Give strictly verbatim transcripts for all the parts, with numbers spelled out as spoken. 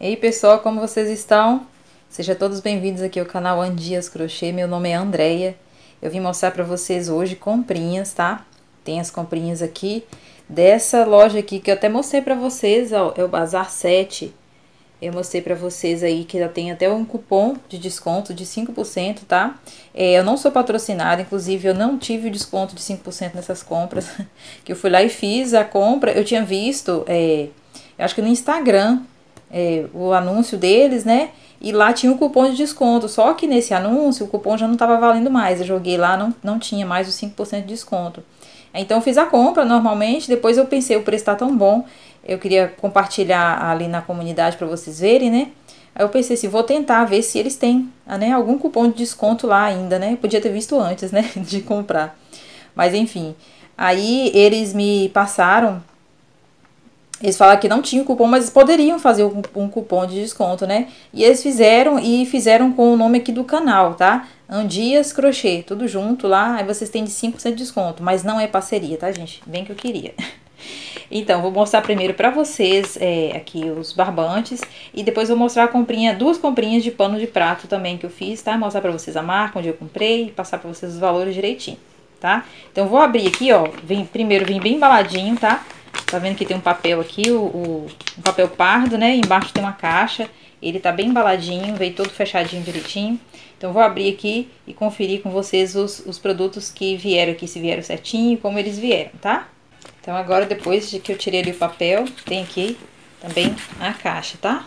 Ei pessoal, como vocês estão? Sejam todos bem-vindos aqui ao canal Andias Crochê. Meu nome é Andreia. Eu vim mostrar pra vocês hoje comprinhas, tá? Tem as comprinhas aqui dessa loja aqui que eu até mostrei pra vocês, ó, é o Bazar sete. Eu mostrei pra vocês aí que já tem até um cupom de desconto de cinco por cento, tá? É, eu não sou patrocinada, inclusive eu não tive o desconto de cinco por cento nessas compras. Que eu fui lá e fiz a compra, eu tinha visto, é, eu acho que no Instagram, é, o anúncio deles, né? E lá tinha o cupom de desconto, só que nesse anúncio o cupom já não tava valendo mais. Eu joguei lá, não, não tinha mais os cinco por cento de desconto. Então eu fiz a compra normalmente, depois eu pensei, o preço tá tão bom, eu queria compartilhar ali na comunidade para vocês verem, né? Aí eu pensei assim, vou tentar ver se eles têm, né, algum cupom de desconto lá ainda, né? Podia ter visto antes, né, de comprar. Mas enfim, aí eles me passaram, eles falaram que não tinha cupom, mas poderiam fazer um, um cupom de desconto, né? E eles fizeram, e fizeram com o nome aqui do canal, tá? Andias Crochê, tudo junto lá, aí vocês têm de cinco por cento de desconto, mas não é parceria, tá, gente? Bem que eu queria. Então, vou mostrar primeiro pra vocês é, aqui os barbantes, e depois vou mostrar a comprinha, duas comprinhas de pano de prato também que eu fiz, tá? Mostrar pra vocês a marca, onde eu comprei, e passar pra vocês os valores direitinho, tá? Então, vou abrir aqui, ó, vem, primeiro vem bem embaladinho, tá? Tá vendo que tem um papel aqui, o, o um papel pardo, né? Embaixo tem uma caixa, ele tá bem embaladinho, veio todo fechadinho direitinho. Então, vou abrir aqui e conferir com vocês os, os produtos que vieram aqui, se vieram certinho e como eles vieram, tá? Então, agora, depois de que eu tirei ali o papel, tem aqui também a caixa, tá?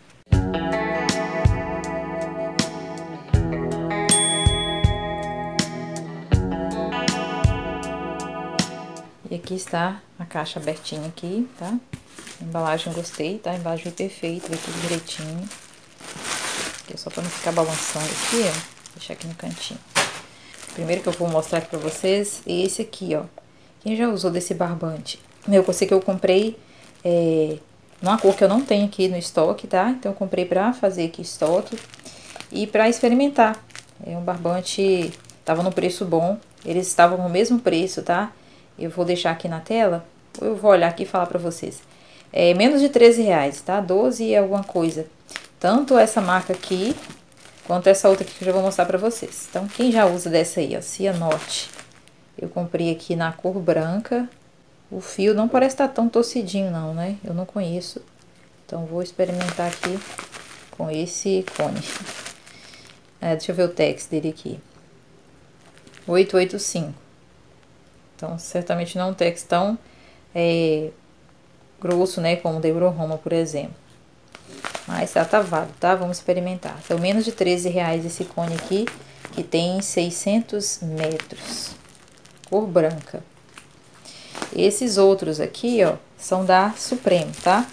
E aqui está a caixa abertinha aqui, tá? A embalagem eu gostei, tá? A embalagem foi perfeita, veio tudo direitinho. Aqui, só pra não ficar balançando aqui, ó. Deixar aqui no cantinho. Primeiro que eu vou mostrar aqui pra vocês, esse aqui, ó. Quem já usou desse barbante? Eu sei que eu comprei é, numa cor que eu não tenho aqui no estoque, tá? Então, eu comprei pra fazer aqui estoque e pra experimentar. É um barbante, tava no preço bom, eles estavam no mesmo preço, tá? Eu vou deixar aqui na tela, eu vou olhar aqui e falar pra vocês. É menos de treze reais, tá? doze e alguma coisa. Tanto essa marca aqui, quanto essa outra aqui que eu já vou mostrar pra vocês. Então, quem já usa dessa aí, ó, Cianorte. Eu comprei aqui na cor branca. O fio não parece estar tão torcidinho não, né? Eu não conheço. Então, vou experimentar aqui com esse cone. É, deixa eu ver o tex dele aqui. oitocentos e oitenta e cinco. Então, certamente não é um tex tão é, grosso, né? Como o da Euro-Roma, por exemplo. Mas tá atavado, tá? Vamos experimentar. Então, menos de treze reais esse cone aqui, que tem seiscentos metros. Cor branca. Esses outros aqui, ó, são da Supremo, tá?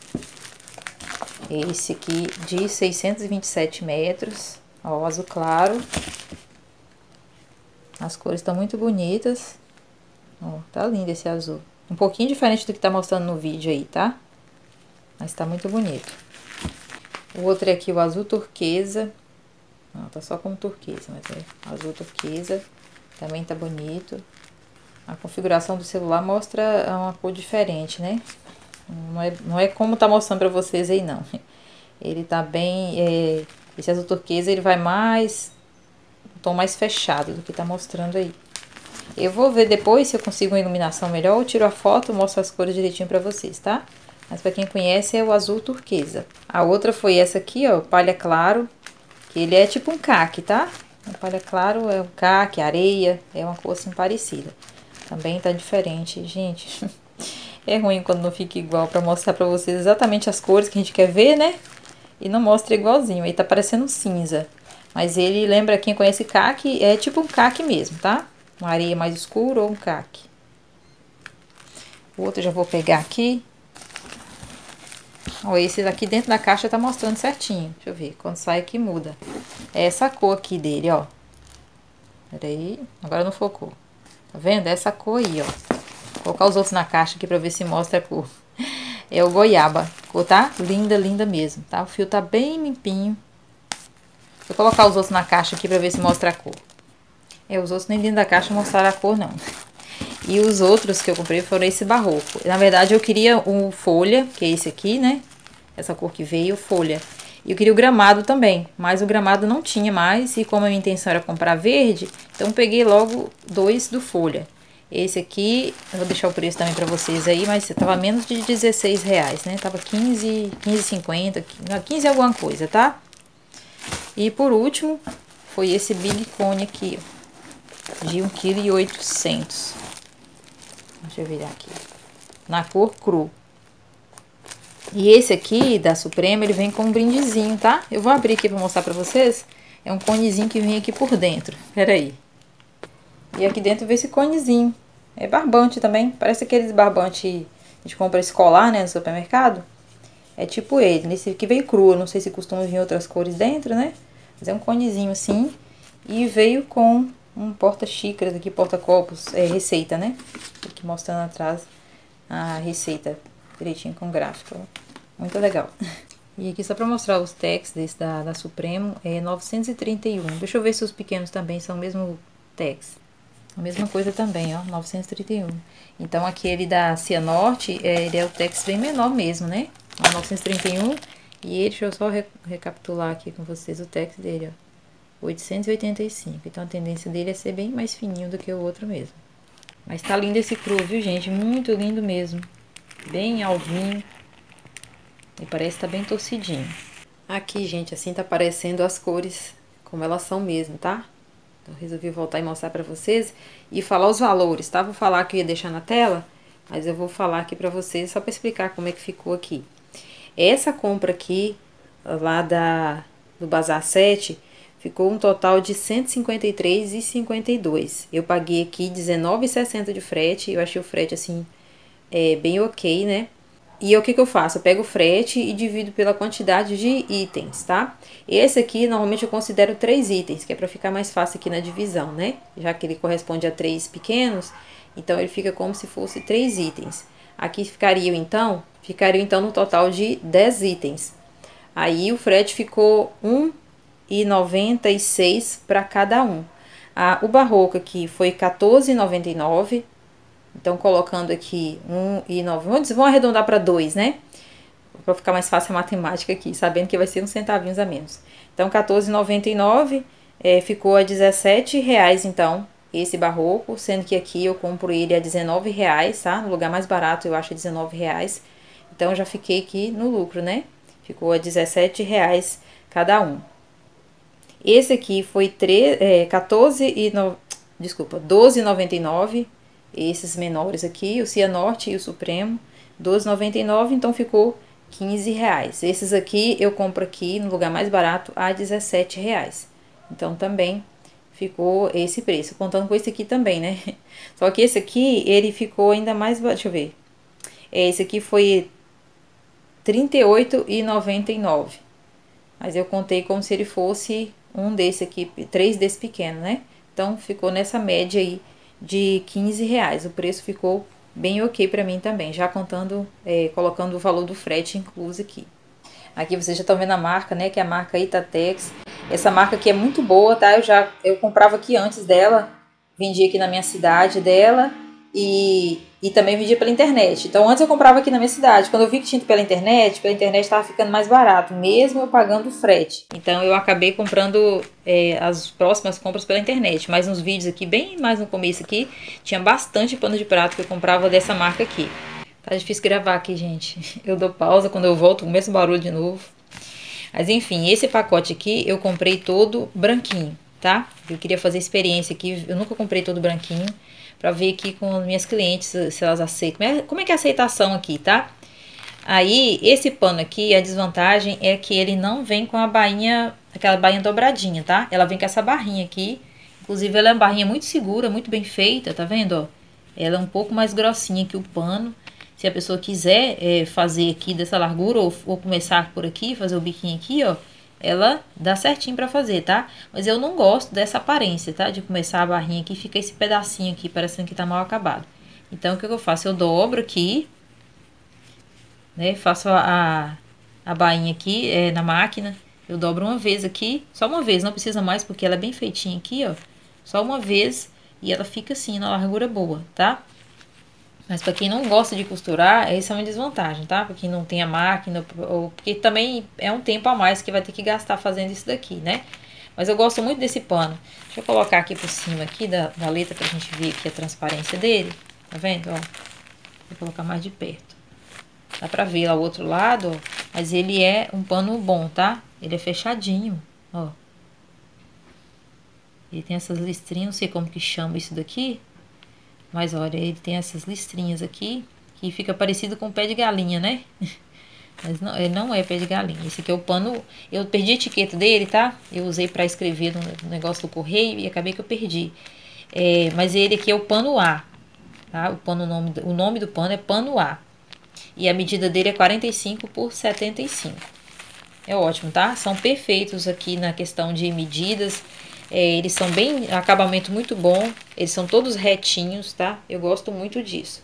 Esse aqui de seiscentos e vinte e sete metros, ó, azul claro. As cores estão muito bonitas. Ó, tá lindo esse azul. Um pouquinho diferente do que tá mostrando no vídeo aí, tá? Mas tá muito bonito. O outro é aqui o azul turquesa. Não, tá só como turquesa, mas é azul turquesa. Também tá bonito. A configuração do celular mostra uma cor diferente, né? Não é, não é como tá mostrando pra vocês aí, não. Ele tá bem... É, esse azul turquesa, ele vai mais... Um tom mais fechado do que tá mostrando aí. Eu vou ver depois se eu consigo uma iluminação melhor. Eu tiro a foto, mostro as cores direitinho pra vocês, tá? Mas pra quem conhece é o azul turquesa. A outra foi essa aqui, ó, palha claro. Que ele é tipo um caque, tá? A palha claro é um caque, areia, é uma cor assim parecida. Também tá diferente, gente. É ruim quando não fica igual pra mostrar pra vocês exatamente as cores que a gente quer ver, né? E não mostra igualzinho, aí tá parecendo um cinza. Mas ele lembra, quem conhece caque, é tipo um caque mesmo, tá? Uma areia mais escura ou um caque. O outro eu já vou pegar aqui. Ó, esse aqui dentro da caixa tá mostrando certinho. Deixa eu ver, quando sai aqui muda. É essa cor aqui dele, ó. Pera aí, agora não focou. Tá vendo? É essa cor aí, ó. Vou colocar os outros na caixa aqui pra ver se mostra a cor. É o goiaba. Cor tá linda, linda mesmo, tá? O fio tá bem limpinho. Vou colocar os outros na caixa aqui pra ver se mostra a cor. É, os outros nem dentro da caixa mostraram a cor, não. E os outros que eu comprei foram esse barroco. Na verdade, eu queria o folha, que é esse aqui, né? essa cor que veio, folha. E eu queria o gramado também, mas o gramado não tinha mais, e como a minha intenção era comprar verde, então eu peguei logo dois do folha. Esse aqui, eu vou deixar o preço também pra vocês aí, mas tava menos de dezesseis reais, né? Tava quinze, quinze e cinquenta, quinze alguma coisa, tá? E por último, foi esse Big Cone aqui, ó, de um vírgula oitocentos quilos. Deixa eu virar aqui. Na cor cru. E esse aqui, da Suprema, ele vem com um brindezinho, tá? Eu vou abrir aqui pra mostrar pra vocês. É um conezinho que vem aqui por dentro. Pera aí. E aqui dentro vem esse conezinho. É barbante também. Parece aqueles barbante a gente compra escolar, né, no supermercado. É tipo ele. Nesse aqui veio cru. Eu não sei se costuma vir outras cores dentro, né? Mas é um conezinho assim. E veio com um porta-xícaras aqui, porta-copos. É receita, né? Aqui mostrando atrás a receita direitinho com gráfico. Muito legal. E aqui só pra mostrar os tags desse da, da Supremo. É novecentos e trinta e um. Deixa eu ver se os pequenos também são o mesmo tags. A mesma coisa também, ó, novecentos e trinta e um. Então, aquele da Cianorte, é, ele é o Tex bem menor mesmo, né? Ó, novecentos e trinta e um. E ele, deixa eu só re recapitular aqui com vocês o Tex dele, ó. oitocentos e oitenta e cinco. Então, a tendência dele é ser bem mais fininho do que o outro mesmo. Mas tá lindo esse cru, viu, gente? Muito lindo mesmo. Bem alvinho. E parece que tá bem torcidinho. Aqui, gente, assim tá aparecendo as cores como elas são mesmo, tá? Então, resolvi voltar e mostrar pra vocês e falar os valores, tá? Vou falar que eu ia deixar na tela, mas eu vou falar aqui pra vocês só pra explicar como é que ficou aqui. Essa compra aqui, lá da, do Bazar sete, ficou um total de cento e cinquenta e três reais e cinquenta e dois centavos. Eu paguei aqui dezenove reais e sessenta centavos de frete, eu achei o frete, assim, é, bem ok, né? E o que que eu faço? Eu pego o frete e divido pela quantidade de itens, tá? Esse aqui, normalmente, eu considero três itens, que é pra ficar mais fácil aqui na divisão, né? Já que ele corresponde a três pequenos, então ele fica como se fosse três itens. Aqui ficariam, então, ficariam, então, no total de dez itens. Aí, o frete ficou um real e noventa e seis centavos para cada um. Ah, o barroco aqui foi quatorze reais e noventa e nove centavos. Então, colocando aqui um e nove, vamos arredondar para dois, né? Para ficar mais fácil a matemática aqui, sabendo que vai ser uns centavinhos a menos. Então, quatorze reais e noventa e nove centavos, é, ficou a dezessete reais, então, esse barroco. Sendo que aqui eu compro ele a dezenove reais, tá? No lugar mais barato eu acho dezenove reais. Então, já fiquei aqui no lucro, né? Ficou a dezessete reais cada um. Esse aqui foi três, é, quatorze e no, desculpa, doze reais e noventa e nove centavos. Esses menores aqui, o Cianorte e o Supremo, doze reais e noventa e nove centavos, então ficou quinze reais. Esses aqui eu compro aqui no lugar mais barato a dezessete reais. Então também ficou esse preço, contando com esse aqui também, né? Só que esse aqui, ele ficou ainda mais, deixa eu ver. Esse aqui foi trinta e oito reais e noventa e nove centavos. Mas eu contei como se ele fosse um desse aqui, três desse pequeno, né? Então ficou nessa média aí de quinze reais. O preço ficou bem ok pra mim também, já contando, é, colocando o valor do frete incluso aqui. Aqui vocês já estão vendo a marca, né, que é a marca Itatex. Essa marca aqui é muito boa, tá? Eu já eu comprava aqui antes dela, vendia aqui na minha cidade dela e, e também vendia pela internet. Então antes eu comprava aqui na minha cidade. Quando eu vi que tinha pela internet, pela internet estava ficando mais barato, mesmo eu pagando o frete. Então eu acabei comprando é, as próximas compras pela internet. Mas nos vídeos aqui, bem mais no começo aqui, tinha bastante pano de prato que eu comprava dessa marca aqui. Tá difícil gravar aqui, gente. Eu dou pausa, quando eu volto começa o barulho de novo. Mas enfim, esse pacote aqui eu comprei todo branquinho, tá? Eu queria fazer experiência aqui, eu nunca comprei todo branquinho. Pra ver aqui com as minhas clientes se elas aceitam. Como é que é a aceitação aqui, tá? Aí, esse pano aqui, a desvantagem é que ele não vem com a bainha, aquela bainha dobradinha, tá? Ela vem com essa barrinha aqui. Inclusive, ela é uma barrinha muito segura, muito bem feita, tá vendo, ó? Ela é um pouco mais grossinha que o pano. Se a pessoa quiser é, fazer aqui dessa largura ou, ou começar por aqui, fazer o biquinho aqui, ó, ela dá certinho pra fazer, tá? Mas eu não gosto dessa aparência, tá? De começar a barrinha aqui, fica esse pedacinho aqui, parecendo que tá mal acabado. Então, o que eu faço? Eu dobro aqui, né? Faço a, a bainha aqui é, na máquina. Eu dobro uma vez aqui, só uma vez, não precisa mais, porque ela é bem feitinha aqui, ó. Só uma vez e ela fica assim, na largura boa, tá? Mas para quem não gosta de costurar, essa é uma desvantagem, tá? Para quem não tem a máquina, ou porque também é um tempo a mais que vai ter que gastar fazendo isso daqui, né? Mas eu gosto muito desse pano. Deixa eu colocar aqui por cima aqui da, da letra pra gente ver aqui a transparência dele. Tá vendo, ó? Vou colocar mais de perto. Dá pra ver lá o outro lado, ó. Mas ele é um pano bom, tá? Ele é fechadinho, ó. Ele tem essas listrinhas, não sei como que chama isso daqui. Mas olha, ele tem essas listrinhas aqui, que fica parecido com o pé de galinha, né? Mas não, ele não é pé de galinha. Esse aqui é o pano. Eu perdi a etiqueta dele, tá? Eu usei pra escrever no negócio do correio e acabei que eu perdi. É, mas ele aqui é o pano A, tá? O, pano, o, nome, o nome do pano é pano A. E a medida dele é quarenta e cinco por setenta e cinco. É ótimo, tá? São perfeitos aqui na questão de medidas. É, eles são bem, acabamento muito bom. Eles são todos retinhos, tá? Eu gosto muito disso.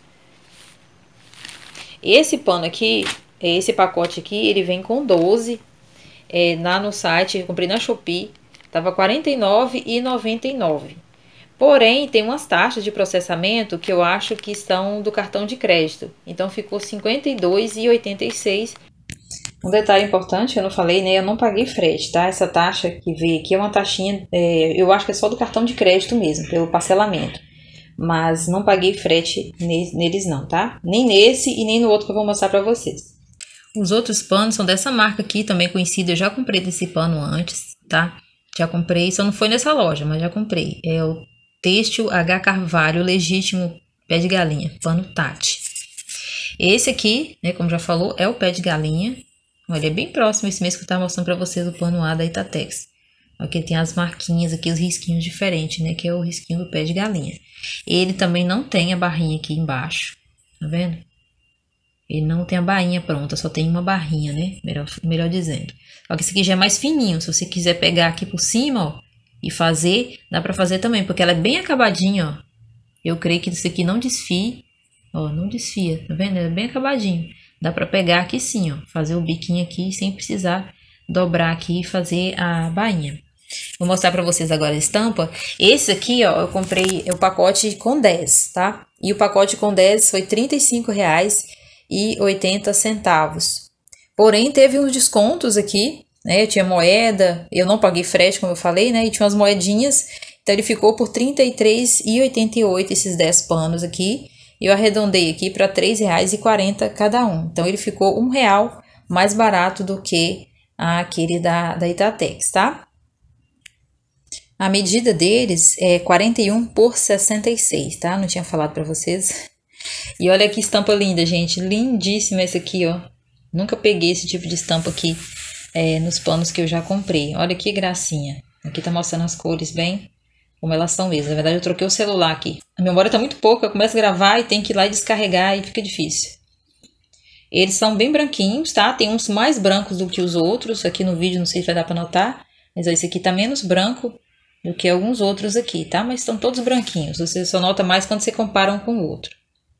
Esse pano aqui, esse pacote aqui, ele vem com doze. É, lá no site, eu comprei na Shopee. Tava quarenta e nove reais e noventa e nove centavos. Porém, tem umas taxas de processamento que eu acho que são do cartão de crédito. Então, ficou cinquenta e dois reais e oitenta e seis centavos. Um detalhe importante, eu não falei, né? Eu não paguei frete, tá? Essa taxa que veio aqui é uma taxinha, é, eu acho que é só do cartão de crédito mesmo, pelo parcelamento. Mas não paguei frete neles não, tá? Nem nesse e nem no outro que eu vou mostrar pra vocês. Os outros panos são dessa marca aqui, também conhecida. Eu já comprei desse pano antes, tá? Já comprei, só não foi nessa loja, mas já comprei. É o Têxtil H. Carvalho Legítimo Pé de Galinha, pano Tati. Esse aqui, né, como já falou, é o pé de galinha. Olha, é bem próximo esse mês que eu tava mostrando pra vocês o pano A da Itatex. Aqui tem as marquinhas aqui, os risquinhos diferentes, né, que é o risquinho do pé de galinha. Ele também não tem a barrinha aqui embaixo, tá vendo? Ele não tem a bainha pronta, só tem uma barrinha, né? Melhor, melhor dizendo. Só que esse aqui já é mais fininho. Se você quiser pegar aqui por cima, ó, e fazer, dá pra fazer também, porque ela é bem acabadinha, ó. Eu creio que isso aqui não desfia. Ó, não desfia, tá vendo? É bem acabadinho. Dá pra pegar aqui sim, ó. Fazer o biquinho aqui sem precisar dobrar aqui e fazer a bainha. Vou mostrar pra vocês agora a estampa. Esse aqui, ó, eu comprei o pacote com dez, tá? E o pacote com dez foi trinta e cinco reais e oitenta centavos. Porém, teve uns descontos aqui, né? Eu tinha moeda, eu não paguei frete, como eu falei, né? E tinha umas moedinhas, então ele ficou por trinta e três reais e oitenta e oito centavos esses dez panos aqui. E eu arredondei aqui para três reais e quarenta centavos cada um. Então, ele ficou um real mais barato do que aquele da, da Itatex, tá? A medida deles é quarenta e um por sessenta e seis, tá? Não tinha falado para vocês. E olha que estampa linda, gente. Lindíssima essa aqui, ó. Nunca peguei esse tipo de estampa aqui é, nos panos que eu já comprei. Olha que gracinha. Aqui tá mostrando as cores bem como elas são mesmo. Na verdade, eu troquei o celular aqui. A memória tá muito pouca. Eu começo a gravar e tem que ir lá e descarregar e fica difícil. Eles são bem branquinhos, tá? Tem uns mais brancos do que os outros. Aqui no vídeo não sei se vai dar pra notar. Mas ó, esse aqui tá menos branco do que alguns outros aqui, tá? Mas estão todos branquinhos. Você só nota mais quando você compara um com o outro.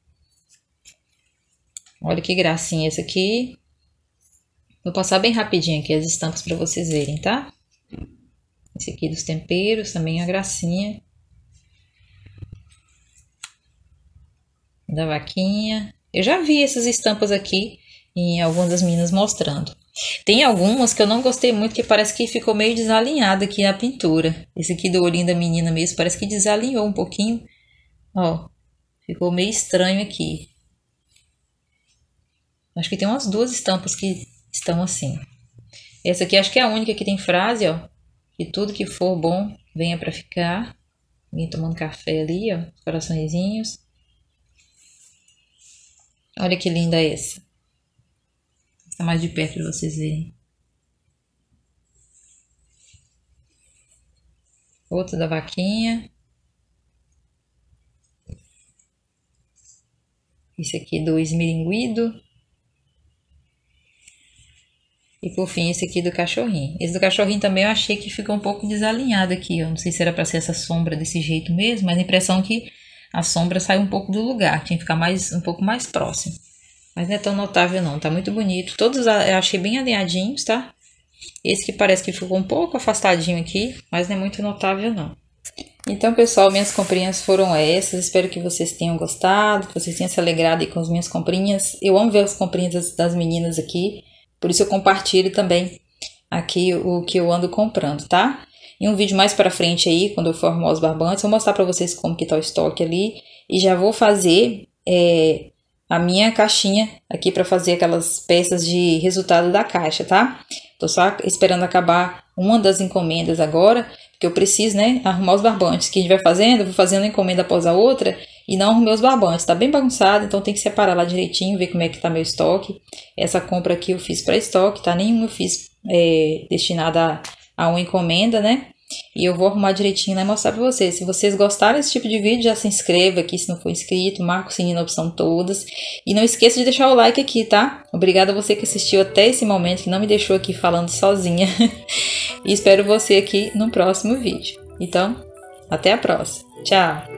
Olha que gracinha esse aqui. Vou passar bem rapidinho aqui as estampas para vocês verem, tá? Esse aqui dos temperos também é uma gracinha. Da vaquinha. Eu já vi essas estampas aqui em algumas das meninas mostrando. Tem algumas que eu não gostei muito, que parece que ficou meio desalinhada aqui a pintura. Esse aqui do olhinho da menina mesmo, parece que desalinhou um pouquinho. Ó, ficou meio estranho aqui. Acho que tem umas duas estampas que estão assim. Essa aqui acho que é a única que tem frase, ó. Que tudo que for bom, venha pra ficar. Vem tomando café ali, ó. Coraçõezinhos. Olha que linda essa. Tá mais de perto pra vocês verem. Outra da vaquinha. Esse aqui do esmilinguido. E por fim, esse aqui do cachorrinho. Esse do cachorrinho também eu achei que ficou um pouco desalinhado aqui, ó. Não sei se era pra ser essa sombra desse jeito mesmo, mas a impressão é que a sombra sai um pouco do lugar. Tinha que ficar mais, um pouco mais próximo. Mas não é tão notável não, tá muito bonito. Todos eu achei bem alinhadinhos, tá? Esse que parece que ficou um pouco afastadinho aqui, mas não é muito notável não. Então, pessoal, minhas comprinhas foram essas. Espero que vocês tenham gostado, que vocês tenham se alegrado aí com as minhas comprinhas. Eu amo ver as comprinhas das, das meninas aqui, por isso eu compartilho também aqui o que eu ando comprando, tá? Em um vídeo mais pra frente aí, quando eu for arrumar os barbantes, eu vou mostrar pra vocês como que tá o estoque ali. E já vou fazer é, a minha caixinha aqui pra fazer aquelas peças de resultado da caixa, tá? Tô só esperando acabar uma das encomendas agora, porque eu preciso, né, arrumar os barbantes que a gente vai fazendo. Eu vou fazendo uma encomenda após a outra e não arrumei os barbantes. Tá bem bagunçado, então tem que separar lá direitinho, ver como é que tá meu estoque. Essa compra aqui eu fiz para estoque, tá? Nenhuma eu fiz é, destinada a, a uma encomenda, né? E eu vou arrumar direitinho lá e mostrar pra vocês. Se vocês gostaram desse tipo de vídeo, já se inscreva aqui se não for inscrito, marca o sininho na opção todas. E não esqueça de deixar o like aqui, tá? Obrigada a você que assistiu até esse momento, que não me deixou aqui falando sozinha. E espero você aqui no próximo vídeo. Então, até a próxima. Tchau!